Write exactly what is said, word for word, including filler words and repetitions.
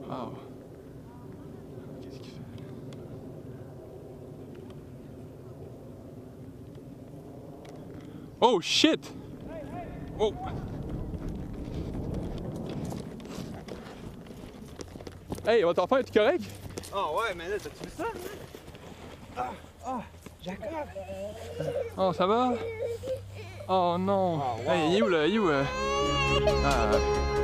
Wow. Qu'est-ce qu'il fait? Oh shit! Oh! Hey, votre enfant est-tu correct? Oh ouais, mais là, t'as-tu vu ça? Ah, ah, Jacob! Oh, ça va? Oh non! Oh, wow. Hey, il est où là? Il est où? euh? Ah.